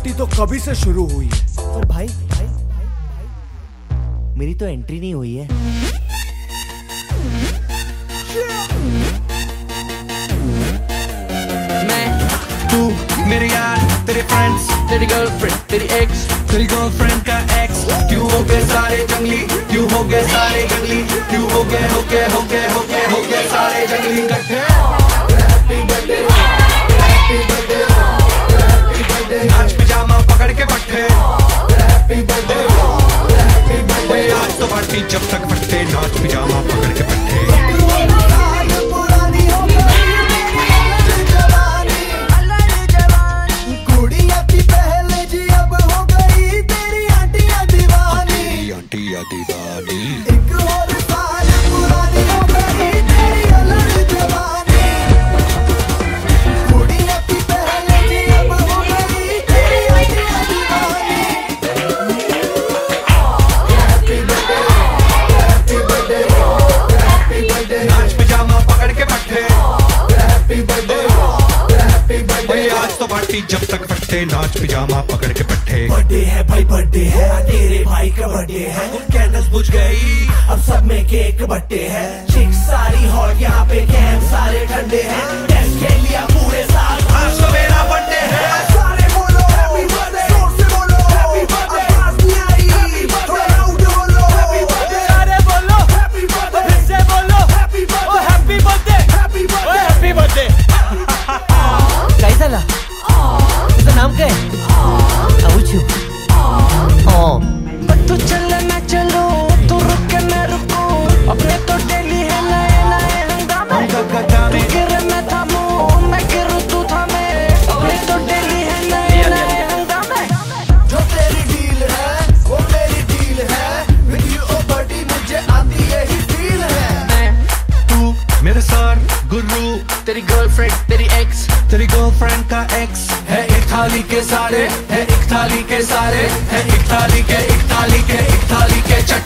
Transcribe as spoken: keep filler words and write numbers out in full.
Party तो कभी से शुरू हुई है। पर भाई भाई भाई भाई मेरी तो एंट्री नहीं हुई है। मैं तू मेरे यार, तेरे फ्रेंड्स, तेरी गर्लफ्रेंड, तेरी एक्स, तेरी गर्लफ्रेंड का एक्स, क्यों हो गए सारे जंगली, क्यों हो गए सारे जंगली, क्यों हो गए हो गए हो गए हो गए हो गए सारे जंगली इकट्ठे। Happy birthday, happy birthday, happy birthday, नाच पिजामा पकड़ के पट्टे। हैप्पी बर्थडे, हैप्पी बर्थडे, आज तो पार्टी जब तक फटते, नाच पिजामा पकड़ के पट्टे। जब तक फटते, नाच पिजामा पकड़ के पट्टे। बर्थडे है भाई, बर्थडे है, तेरे भाई का बर्थडे है। कैंडल्स बुझ गई, अब सब में केक बट्टे है। चिक सारी हॉट, यहाँ पे कैंप सारे ठंडे हैं। टेस्ट के लिया पूरे साल, आज तो मेरा बर्थडे है। सारे बोलो हैप्पी बर्थडे, जोर से बोलो हैप्पी बर्थडे। आवाज नहीं आई, थोड़ा लाउड बोलो हैप्पी बर्थडे। सारे बोलो हैप्पी बर्थडे, फिर से बोलो हैप्पी बर्थडे। ओ happy birthday, happy birthday, happy birthday. कैसा लगा? इसका नाम क्या है? अबूचू। तू चले मैं चलूं, तू रुके मैं रुकूं, अपने तो डेली है नए नए हंगामे। तू गिरे मैं थामूं, मैं गिरूं तू थामे, अपने तो डेली है नए नए हंगामे। जो तेरी डील है वो मेरी डील है, विद यू ओ बडी मुझे आती यही फील है। मैं तू मेरे सर गुरु, तेरी गर्लफ्रेंड, तेरी एक्स, तेरी गर्लफ्रेंड का एक्स है। एक थाली के सारे है, एक थाली के सारे है, एक थाली के एक थाली के एक थाली के चट